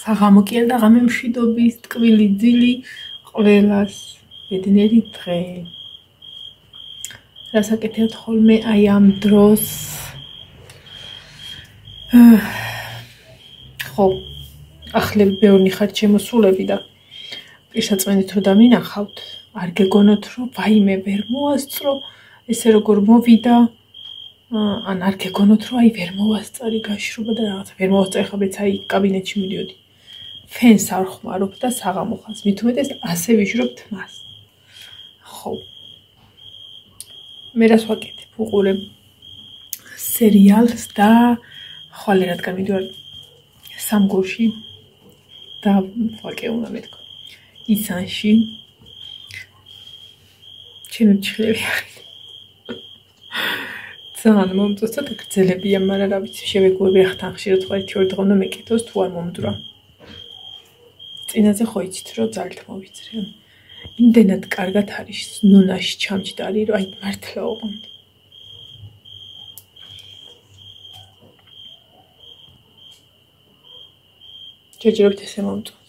საღამო კი არა და ღამე მშვიდობის, ტკბილი ძილი ყველას ბედნიერი დღე. რას აკეთებთ ხოლმე აი ამ დროს? ხო, ახლები ბევრი ხარ შემოსულები და პირსაწვენით რომ დამინახავთ, არ გეგონოთ რომ ვაიმე ვერ მოასწრო, ესე როგორ მოვიდა, ან არ გეგონოთ რომ აი ვერ მოვასწარი გაშრობა და რაღაცა ვერ მოვასწარი, ხაბეც აი კაბინეტში მივდიოდი. ფენს არ ხმარობ და საღამო ხანს, მით უმეტეს ასე ვიშრობთ მას. ხო. მე რას ვაკეთებ? ვუყურებ სერიალს და ხვალე რადგან მიდივარ სამგორში და ვაკეუნა მეთქვა. ისანში ჩემი მჩხლები არის. ძალიან მომწონს და გრძელებია, მაგრამ რა ვიცი, შევეგუები ახთან ხშირად ხო 1-2 დღე უნდა მეკითხოს თუ არ მომდვრა. წინაზე ხო იცით რომ ძალით მოვიძრე. იმდენად კარგად არის ნუნაში ჩამჯდარი, რომ აი მართლა ოღონდ. ჯერჯერობით ესე მომწონს.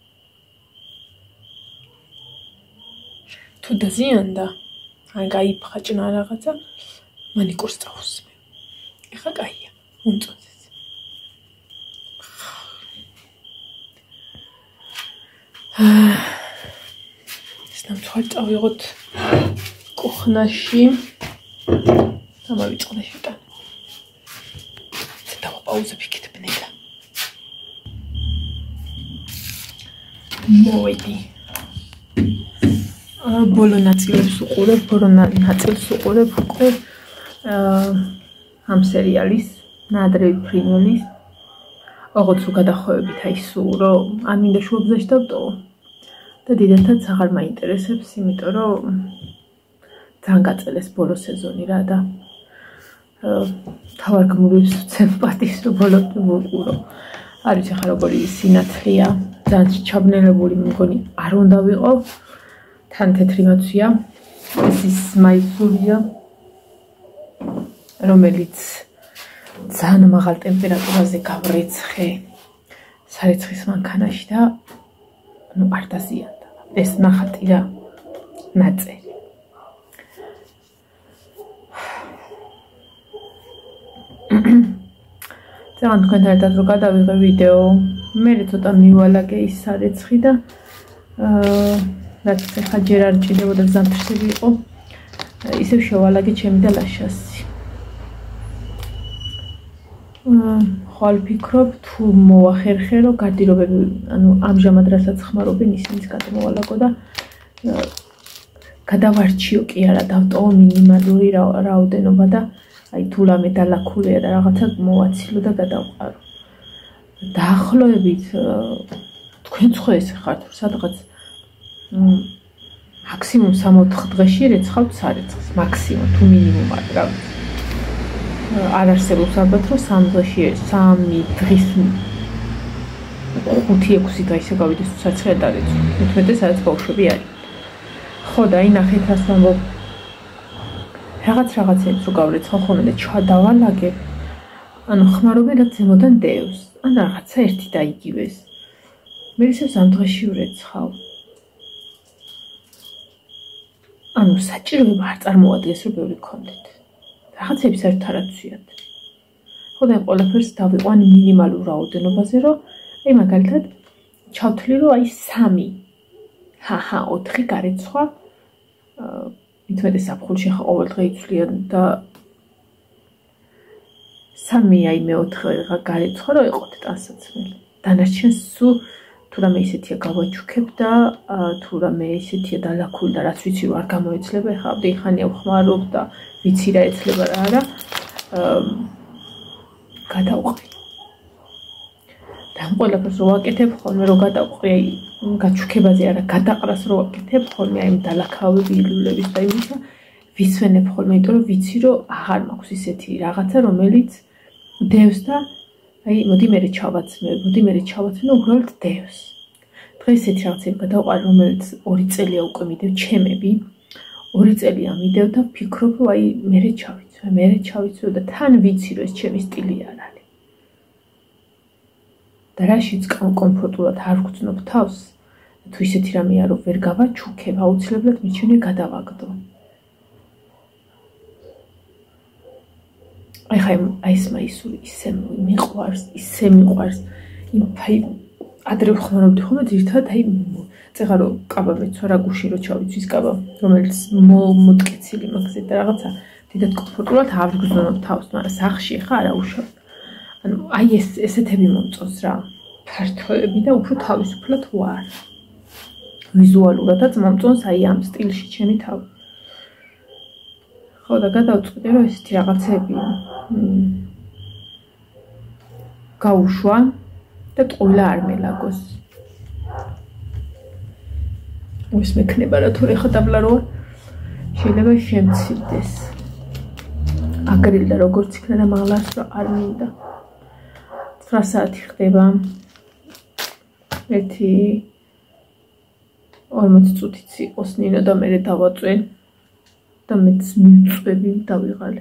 თუ დაზიანდა, ან გაიფხაჭნა რაღაცა, მანიკურს წავუსმე. ეხლა კაია, მომწონს ეს. ეს ნამცხვარი წავიღოთ კუხნაში და მოვიწყდა შეტანა. დავაპაუზებ იქით ბნელა. მოვიდი. ბოლო ნაწილს უყურებ უკვე ამ სერიალის ნადრევი ფრინველის. ოღონდ თუ გადახოვებით აი სულ რომ არ მინდა შუაგზაში დავტოვო და დიდათაც აღარ მაინტერესებს, იმიტომ რომ ძალიან გაწელეს ბოლო სეზონი რა და თავარ გმურებს ვცემ პატის რომ ბოლომდე ვუყურო. არ ვიცი ხა როგორი სინათლეა, ძალიან ჩაბნელებული მგონი არ უნდა ვიყო. თან თეთრი მოცვია, ეს ის მაისურია, რომელიც ძალიან მაღალ ტემპერატურაზე გავრეცხე სარეცხის მანქანაში და ნუ არ დაზიანდა. ეს ნახატი რა ნაწერი. ძალიან თქვენთან ერთად რომ გადავიღე ვიდეო, მე ცოტა მივალაგე ის სარეცხი და რაც ხა ჯერ არ ჭირდებოდა ზამთრსები იყო, ისევ შევალაგე ჩემი და ლაშასი. ხვალ ვფიქრობ თუ მოვახერხერო გარდირობები, ანუ ამჟამად რასაც ხმარობენ ისინიც გადმოვალაგო და გადავარჩიო კი არა, დავტოვო მინიმალური რაოდენობა და აი თუ რამე დალაქულია და რაღაცა მოვაცილო და გადავყარო. დაახლოებით თქვენც ხო ესე ხართ, რომ სადღაც მაქსიმუმ 3-4 დღეში რეცხავთ სარეცხს, მაქსიმუმ თუ მინიმუმ რა ვიცი. არ არსებობს ალბათ რომ 3 დღეში 3 დღის 5-6 დღეში გავიდეს თუ სარეცხი არ დარეცხო. მithumetes სადაც ბავშვები არის. ხო და აი ნახეთ რას ვამბობ. რაღაცებს რო გავრეცხავ ხოლმე და ჩადავალაგებ. ანუ ხმარობენ რაც ზემოდან დევს. ან რაღაცა ერთი და იგივეს. მე ისევ 3 დღეში ვრეცხავ. ანუ საჭიროება არ წარმოადგენს რომ ბევრი გქონდეთ. რაღაცები საერთოდ არ აცვიათ. ხო და ყველაფერს დავიყვან მინიმალურ რაოდენობაზე, რომ აი მაგალითად ჩავთვლი რომ აი 3 4 გარეცხვა მithumetes საფხულში ხა ყოველ დღე იცვლიან და 3 აი მე-4 გარეცხვა რომ იყოთ ტანსაცმელი. დანარჩენს სულ თუ რამე ისეთია გავაჩუქებ და თუ რამე ისეთია დალაქული და რაც ვიცი რომ არ გამოეცლება, ეხლა ამდენი ხანია ვხმარობ და ვიცი რა ეცლება რა არა, გადავყრი. და ამ ყველაფერს რო ვაკეთებ ხოლმე რომ გადავყრი, აი გაჩუქებაზე არა, გადაყრას რო ვაკეთებ ხოლმე აი დალაქავები ილულების და იმისა, ვისვენებ ხოლმე, იმიტომ რომ ვიცი რომ აღარ მაქვს ისეთი რაღაცა, რომელიც დევს და აი მოდი მე ჩავაცმე, უბრალოდ დევს. დღეს ესეთი რაღაცები გადავყარი, რომელიც 2 წელია უკვე მიდევ ჩემები. 2 წელია მიდევ და ვფიქრობ, რომ აი მე ჩავიცვე და თან ვიცი, რომ ეს ჩემი სტილი არ არის. და რაშიც კომფორტულად არ ვგრძნობ თავს, თუ ისეთი რამეა, რომ ვერ გავაჩუქებ, აუცილებლად მიჩვენე გადავაგდო. აი ეს მაისური ისე მიყვარს, ადრე ვხმარობდი ხოლმე ძირითადად აი წეღა რომ კაბა მეცვა რა გუში რო ჩავიცვის კაბა, რომელიც მოტკიცილი მაგზე და რაღაცა დიდად კომფორტულად არ ვგრძნობ თავს, მაგრამ სახში ხა არა უშავ. ანუ აი ესეთები მომწონს რა, ფართოები და უფრო თავისუფლად ვარ. ვიზუალურადაც მომწონს აი ამ სტილში ჩემი თავი. ხო და გადავწყვიტე რომ ესეთი რაღაცები გაუშვა და ტყუილა არ მელაგოს. ის მექნება რა თორე ხა დაბლაროა შეიძლება შემცირდეს. აგრილდა როგორც იქნა და მაღლას რა არ მინდა. 9 საათი ხდება. 40 წუთიც იყოს ნინო და მე დავაწვენ და მეც მივწვევი დავიღალე.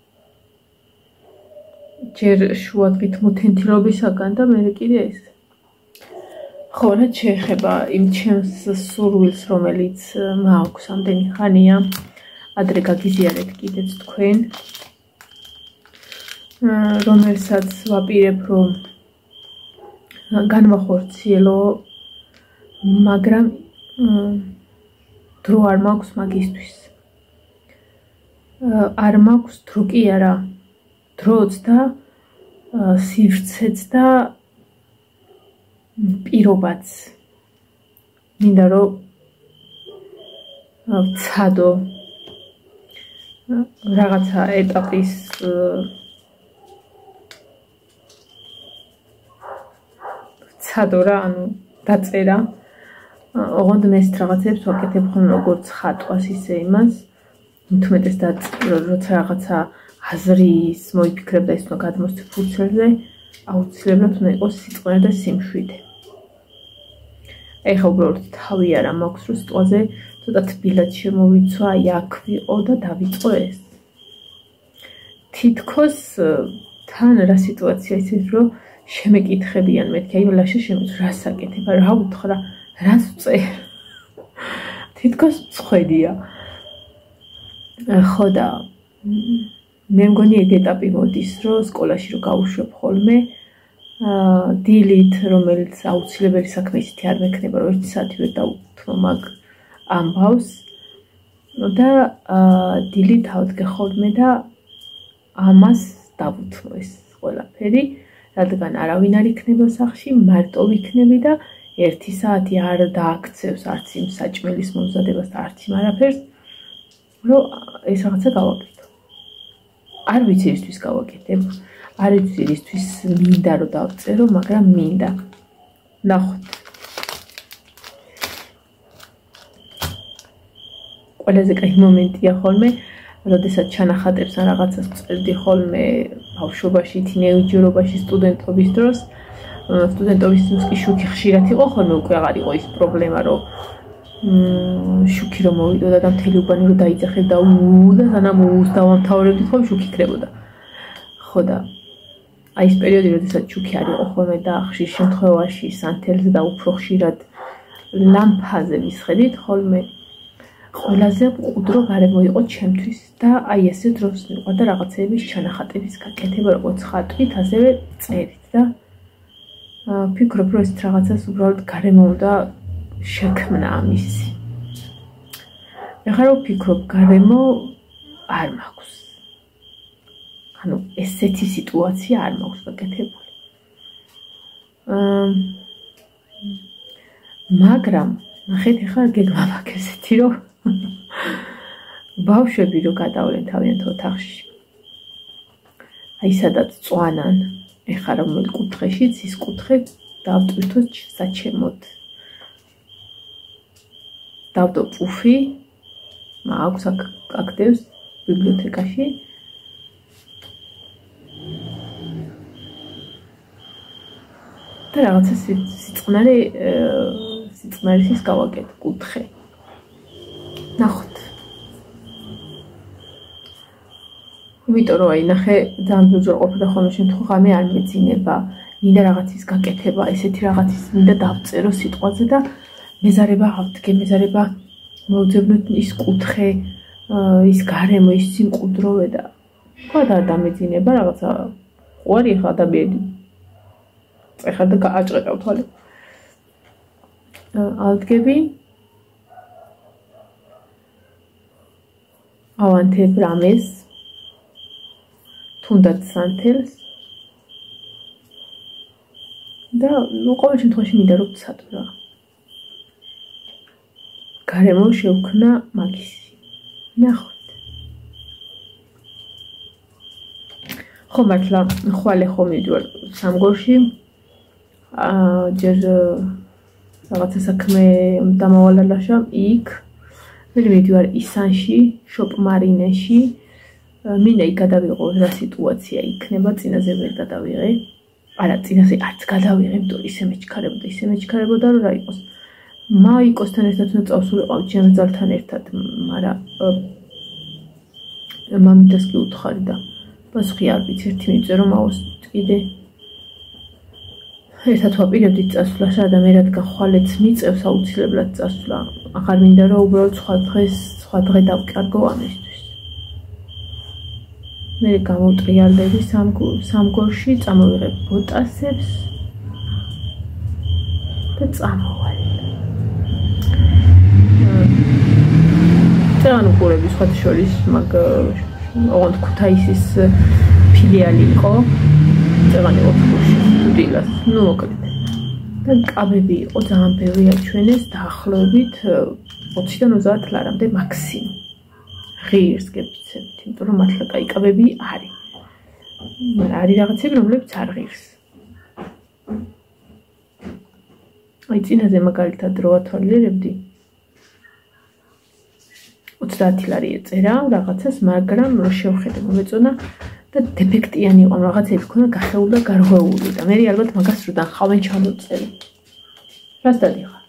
ჯერ შუადღით მოთენთილობისაგან და მე კიდე ეს. ხო, რაც შეეხება იმ ჩემს სურვილს, რომელიც მაქვს ამდენი ხანია, ადრე გაგიზიარეთ კიდეც თქვენ, რომელსაც ვაპირებ, რომ განვახორციელო, მაგრამ დრო არ მაქვს მაგისთვის. არ მაქვს დრო კი არა, დროც და სივრცეც და პირობაც. მინდა რომ ვცადო რაღაცა ეტაპის ვცადო რა, ანუ დაწერა. ოღონდ მე ეს რაღაცებს ვაკეთებ ხოლმე როგორც ხატვას ისე იმას. თუმეტეს და როცა რაღაცა აზრის მოიფიქრებ და ის უნდა გადმოსცე ფურცელზე, აუცილებლად უნდა იყოს სიტყვა და სიმშვიდე. ეხლა უბრალოდ თავი არა მაქვს, რომ სიტყვაზე ცოტა თბილად შემოვიცვა, აი აქ ვიყო და დავიწყო ეს. თითქოს თან რა სიტუაცია ისეთ, რომ შემეკითხებიან მეთქი, აი ლაშა შემოწ რა საკეთებ, რა უთხრა, რას ვწერ. თითქოს მწხვედია. ხო და მე მგონი ეგ ეტაპი მოდის, რომ სკოლაში რო გავუშვებ ხოლმე დილით, რომელიც აუცილებელი საქმე ისეთი არ მექნება, რომ 1 საათი ვერ დავუთმო მაგ ამბავს და დილით ავდგე ხოლმე და ამას დავუთმო ეს ყველაფერი, რადგან არავინ არ იქნება სახლში, მარტო ვიქნები და 1 საათი არ დააქცევს არც იმ საჭმელის მომზადებას და არც იმ არაფერს, რომ ეს რაღაცა გავაკეთო. არ ვიცი ისთვის გავაკეთებ, არ ვიცი ისთვის მინდა რომ დავწერო, მაგრამ მინდა. ნახოთ. ყველაზე კაი მომენტია ხოლმე, როდესაც ჩანახატებს ან რაღაცას წერდი ხოლმე ბავშვობაში, თინეიჯერობაში, სტუდენტობის დროს. სტუდენტობის დროს კი შუქი ხშირად იყო ხოლმე, უკვე აღარ იყო ის პრობლემა, რომ შუქი რომ მოვიდოდა და მთელი უბანი რომ დაიძახებ და და სანამ დავამთავრებდით ხოლმე შუქი იქნებოდა. ხო და აი ეს პერიოდი, როდესაც შუქი არ იყო ხოლმე და ხშირ შემთხვევაში სანთელზე და უფრო ხშირად ლამპაზე ვისხედით ხოლმე, ყველაზე მყუდრო გარემო იყო ჩემთვის და აი ესე დროს მიყვარდა რაღაცეების ჩანახატების გაკეთება, როგორც ხატვით, ასევე წერით და ვფიქრობ, რომ ეს რაღაცას უბრალოდ გარემო უნდა შექმნა ამისი. ეხლა რომ ვფიქრობ, გარემო არ მაქვს. ანუ ესეთი სიტუაცია არ მაქვს გაკეთებული. მაგრამ ნახეთ ეხლა გეგმა მაქვს ესეთი, რომ ბავშვები რო გადავლენ თავიანთ ოთახში. აი სადაც წვანან, ეხლა რომელ კუთხეშიც ის კუთხე დავტვირთოთ საჩემოდ. დავდო პუფი, მაქვს აკდევს ბიბლიოთეკაში. და რაღაცა სიწყნარის გავაკეთ კუთხე. ნახოთ. იმიტომ რომ აი ნახე ძალიან ბევრჯერ ყოფილა ხოლმე შემთხვევა, ღამე არ მეძინება. მინდა რაღაცის გაკეთება, ესეთი რაღაცის მინდა დავწერო სიტყვაზე და მეზარება ავდგე, მეზარება მოვძებნოთ ის კუთხე, ის გარემო, ის სიმყუდროვე და თქვა და დამეძინება რაღაცა ყვარი ხა ადამიანი. ეხლა და გააჭყეყავ თვალე. ავდგები ავანთებ რამეს თუნდაც სანთელს და ყოველ შემთხვევაში მინდა რომ ვცადო რა. გარემო შევქნა მაგისი. ნახოთ. ხო მართლა ხვალე ხო მივიდივარ სამგორში. ჯერ რაღაცა საქმე დამავალალაშა იქ. მე მივიდივარ ისანში, შოპ მარინეში. მინდა იქ გადავიღო რა სიტუაცია იქნება, წინაზე ვერ გადავიღე. არა, წინაზე არც გადავიღე, იმიტომ ისე მეჩქარებოდა რომ რა იყოს. მაიკოსთან ერთად უნდა წავსულიყავ ჩემს ძალთან ერთად, მაგრამ მამიდას კი უთხარი და პასუხი არ ვიცი, ერთი მიწერო მაოს კიდე ერთად ვაპირებდით წასვლას და მე რადგან ხვალეც მიწევს აუცილებლად წასვლა. აღარ მინდა რომ უბრალოდ სხვა დღე დავკარგო ამისთვის. მე გამოვტრიალდები სამგორში, წამოვიღებ ბოტასებს და წამოვალ. წერან უყურები სხვათა შორის, მაგ ოღონდ ქუთაისის ფილიალი იყო. წერან იყო თბილისში, დილას, ნუ მოკლედ. და კაბები იყო ძალიან ბევრი აჩვენეს დაახლოებით 20-დან 30 ლარამდე მაქსიმუმ. ღირს გეფიცებთ, იმიტომ რომ მართლა კაი კაბები არის. მაგრამ არის რაღაცები, რომლებიც არ ღირს. აი წინაზე მაგალითად რო ათვალიერებდი 30 ლარი ეწერა რაღაცას, მაგრამ რო შევხედე მომეწონა და დეფექტიანი იყო, რაღაცები ქონა გახეული და გარღვეული და მე ალბათ მაგას რო დახავენ ჩამოწერი. რას დადიხარ?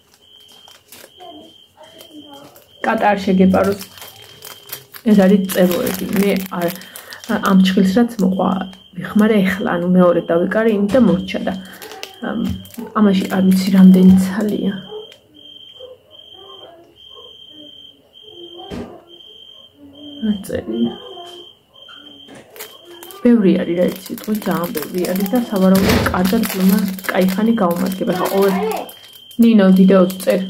კატარ შეგეპაროს. ეს არის წეროები. მე ამ ჩხილს რაც მოყვა ვიხმარე ეხლა, ანუ მეორე დავიკარე იმით და მორჩა და ამაში არ ვიცი რამდენი ცალია. წერია. ბევრი არის რა იცი, თქო ძალიან ბევრი არის და სავარაუდოდ კარგად ბლომა კაიხანი გაუმართლება. ხა ყოველ ნინო ვიდეოს წერ.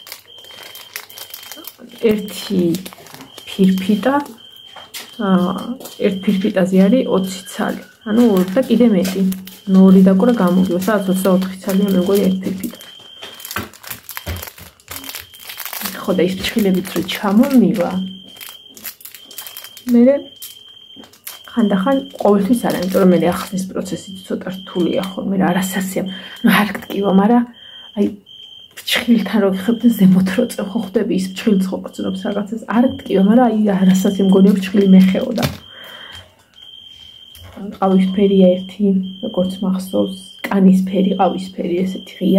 ერთი ფირფიტა ერთ ფირფიტაზე არის 20 ცალი. ანუ და კიდე მეტი. ნორი დაკვრა გამოგიო, სადაც 24 ცალია მე მგონი ერთ ფირფიტა. ხო და ის ფრჩხილებიც რო ჩამომივა. მე ხანდახან ყოველთვის არა, იმიტომ რომ მე ახსნის პროცესი ცოტა რთულია ხოლმე რა არასასია. ნუ არ გტკივა, მაგრამ აი ფრჩხილთან რო ხებ და ზემოთ რო წევ ხო ხვდები ის ფრჩხილიც ხო ყწნობს რაღაცას. არ გტკივა, მაგრამ აი არასასია მგონია ფრჩხილი მეხეოდა. ყავისფერია ერთი, როგორც მახსოვს, კანისფერი, ყავისფერი ესეთი ღია.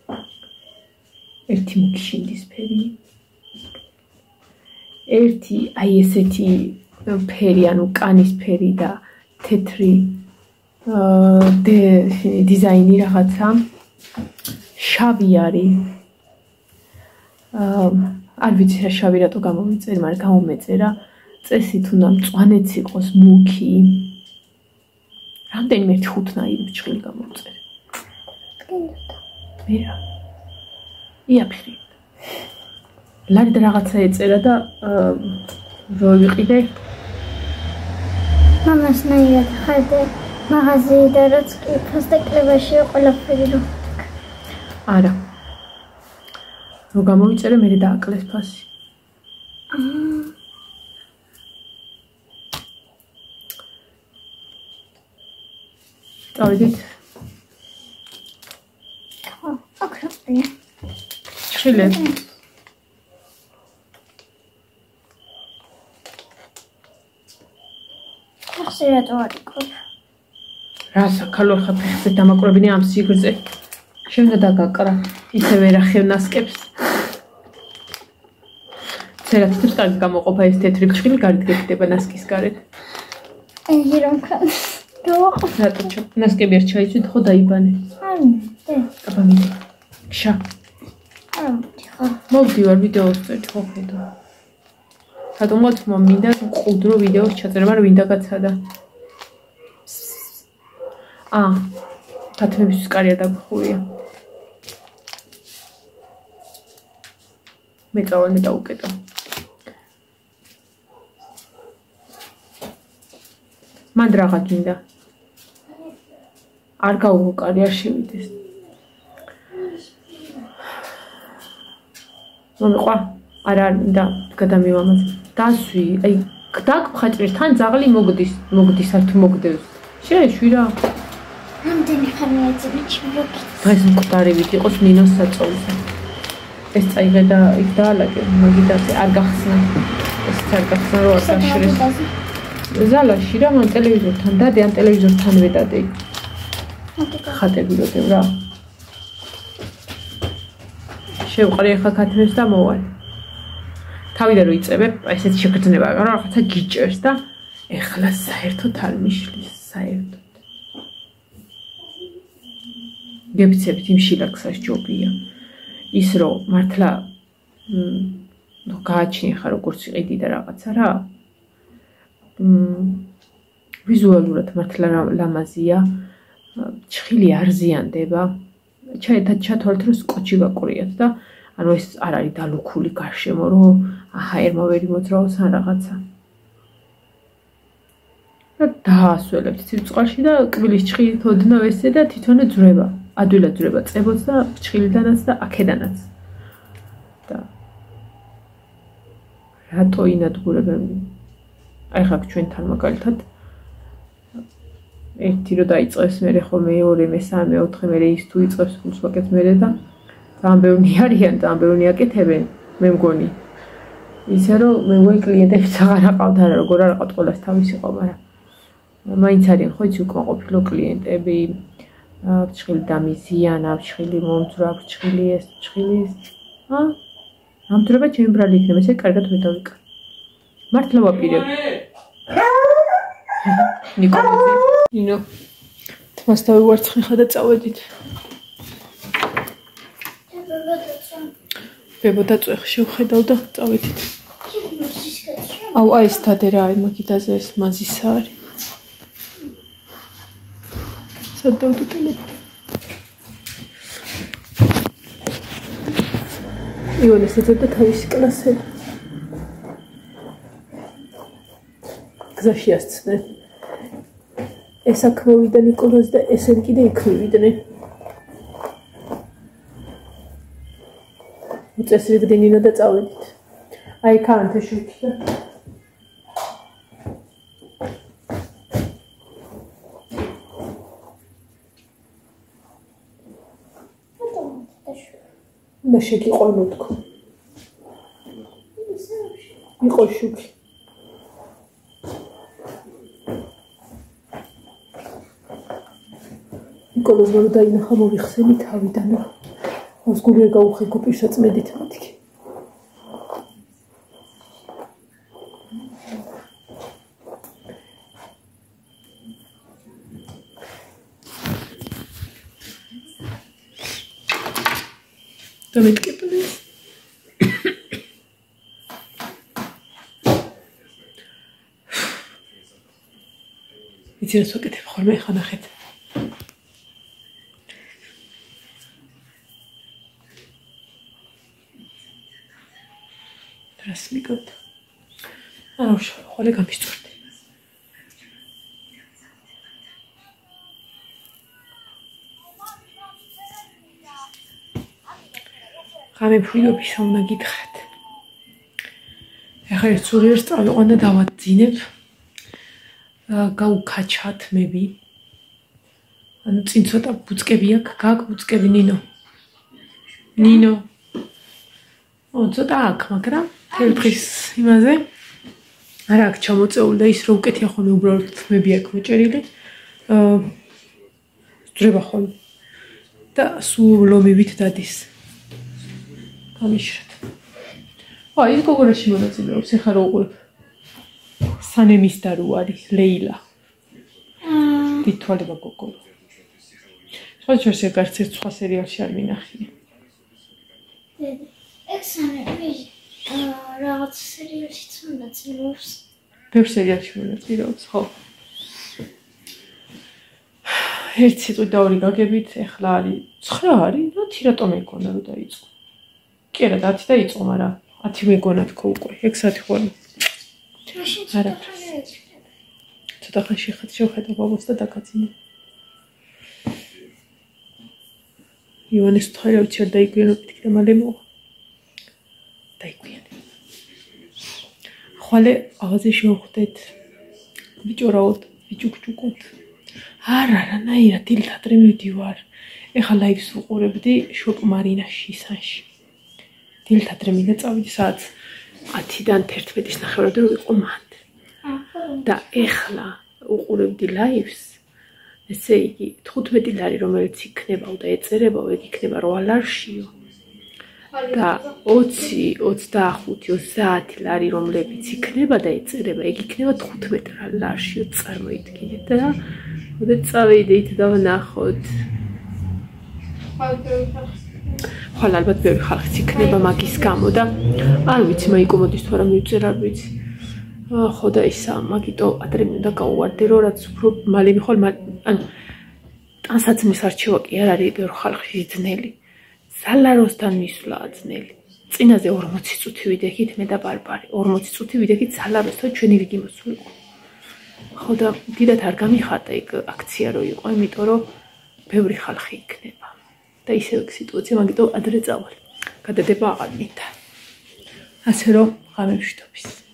ერთი მუქი შინდისფერი. ერთი აი ესეთი ფერი, ანუ კანისფერი და თეთრი დიზაინი რაღაცა. შავი არის. არ ვიცი რა შავი რატო გამომიწერი, მაგრამ გამომეწერა. წესით უნდა მწვანეც იყოს მუქი. რამდენიმე 5-ნაირი ფრჩხილი გამომწერი. მე რა. იაფხი. ლარი და რაღაცა ეწერა და რო ვიყიდე მამას ნაირად ხარდე მაღაზიიდან რაც კი ფასტაკლებაში ყველაფერი რო არა რო გამოვიწერე მე დააკლეს ფასი წავიდით ხო აკრაფია ჩხილე რატო არ იყო? რა საქალო ხა ფეხზე დამაკრებინე ამ სიგრძე. შევნა დაგაკრა, ისე ვერ ახევნასკებს. ცერათებს კარგი გამოყოფა ეს თეთრი ფრჩხილი, გარეთ გეკდება ნასკის გარეთ. იგი რომ ქონს. რატო ნასკები არ ჩაიცვით ხო დაიბანე აბა მიდი შა მოვდივარ ვიდეოს წერთ ხო ხედავ რატომღაც მინდა ყუდრო ვიდეოს ჩაწერა მაგრამ ვინდა გაცადა თათმებისთვის კარია დაგხურია მე წავალ მე დაუკეტო მან რაღაც მინდა არ გაუღო არ შევიდეს მომიყვა არა მინდა გადამივამაც დასვი აი დაგხაჭრეს თან ზაღლი მოგდის არ თუ მოგდევს შეეშვი რა რამდენი ხანია წიჩმრო დღეს მკვდარივით იყოს ნინოს საწოლზე ეს წაიღე და იქ დაალაგე მაგიდაზე არ გახსნა ეს არ გახსნა რომ არ გაშრეს ზალაში რა მან ტელევიზორთან დადე ან ტელევიზორთან ვედადე ხატები როდევ რა შევყარი ახლა ქათმებს და მოვალ თავიდან რო იწებებ ესეთ შეგრძნება რა რაღაცა გიჭერს და ეხლა საერთოდ არ მიშლის საერთოდ გეფიცებით იმ შილაკსას ჯობია ის რომ მართლა გააჩინე ხარ როგორც იყიდი და რაღაცა რა ვიზუალურად მართლა ლამაზია ჭხილი არ ზიანდება ჩათვალეთ რომ სკოჩი გაკურიათ და ანუ ეს არ არის დალუქული გარშემო რომ აჰა ვერ მოძრაობს ან რაღაცა და დაასველებთ ცივწყალში და კბილის ჭხილით ოდნავ ესე და თვითონ ძვრება ადვილად ძვრება წებოც და ჭხილიდანაც და აქედანაც და რატო ინადგურებენ აი ხა ჩვენთან მაგალითად ერთი რო დაიწყებს მე ხოლმე მეორე მესამე მეოთხე მე ის თუ იწყებს ფულს ვაკეთებ მე და ძალიან ბევრი არიან ძალიან ბევრი აკეთებენ მე მგონი ისე რომ მე ვარ კლიენტებს აღარ აყავთ არა როგორ არ აყავთ ყველას თავისი ყო მაგრამ მაინც არიან ხო იცი უკმაყოფილო კლიენტები ჭხილი დამიზიანა ჭხილი მომძვრა ჭხილი ეს ჭხილი ამძვრება ჩემი ბრალი იქნება ესე კარგად ვერ დავიკარგ მართლა ვაპირებ ნინო თმას დავივარცხნი ხა და წავედით ბებო დაწვეხ შევხედავ და წავედით აუ აი ეს თადე რა აი მაგიდაზე ეს მაზისა არის სად დავდო ტელეფონი იონეს ეძებდა თავისი კლასელი გზაში ასწდნენ ეს აქ მოვიდა ნიკოლოზ და ესენ კიდე იქ მივიდნენ უწესრიგდი ნინო და წავედით აი ქანთე შუქია და შეგიყვანო თქო იყო შუქი ნიკოლოზ რო დაინახა მოვიხსენი თავიდან მას გული არ გაუხეგო პირსაწმედით მათი დამეთკებული იცი რა ვაკეთებ ხოლმე ხა ნახეთ რას მიგოთ აუ ხოლე გამისწორდი ხამე ფუიობის უნდა გითხრათ ეხლა ერთ სულიერს წავიყვან და დავაძინებ გაუქაჩათ მები ანუ წინ ცოტა ბუწკები აქვს გაკ ბუწკები ნინო ცოტა აქვს მაგრამ თელფრის იმაზე არ აქვს ჩამოწეული და ის რო უკეთია ხოლმე უბრალოდ თმები აქვს მოჭერილი ძრება ხოლმე და სულ ლომივით დადის გამიშრეთ აი ის გოგონაში მონაწილეობს ეხლა რო უყურებ სანემის და რო არის ლეილა დიდთვალება გოგო. სხვაჩვენს ეგ არც ერთ სხვა სერიალში არ მინახია. ექსანები რაღაც სერიალშიც მონაწილეობს. ბევრ სერიალში მონაწილეობს, ხო. ერთ სიტყვით და ორი გაგებით, ეხლა არის 9 არის, რატომ ეგონა რომ დაიწყო? კი არა, 10 დაიწყო, მაგრამ 10 მეგონა თქო უკვე, 6 საათი ხოლმე. არა. ცოტა ხანში ხეთ შევხედა ბაბოს და დაგაძინე. ივანეს ვთხოვე რა ვიცი არ დაიგვიანებთ და მალე მოვა. დაიგვიანე. ხვალე ავაზე შევხვდეთ. ვიჭორავთ, ვიჭუქჭუკოთ. არანაირად დილთადრე მივდივარ. ეხლა ლაივს ვუყურებდი შოპ მარინაში ისანში. დილთადრე მინდა წავიდი საათ 10-დან 11-ის ნახევრამდე რომ ვიყო მანდ. და ეხლა უყურებდი ლაივს. ესე იგი 15 ლარი რომელიც იქნებაო და ეწერებაო ეგ იქნება 8 ლარშიო. და 20, 25, 30 ლარი რომლებიც იქნება და ეწერება ეგ იქნება 15 ლარშიო წარმოიდგინეთ და ოდე წავიდით და ვნახოთ. ხვალ ალბათ ბევრი ხალხიც იქნება მაგის გამო და არ ვიცი მაიკომოდის თუ არა მივწერ არ ვიცი. ხო და ისა მაგიტო ადრე მინდა გავუვარდე რომ რაც უფრო მალე მიხვალ ანუ ტანსაცმლის არჩევა კი არ არის ბევრ ხალხში ძნელი. ზალაროსთან მისვლაა ძნელი. წინაზე 40 წუთი ვიდექით მე და ბარბარე. 40 წუთი ვიდექით ზალაროსთან ჩვენი რიგი მოსულიყო. ხო და დიდად არ გამიხარდა ეგ აქცია რო იყო, იმიტომ რომ ბევრი ხალხი იქნება. და ისევ ეგ სიტუაცია მაგიტო ადრე წავალ. გადადება აღარ მინდა. ასე რომ ღამე ვშთობის.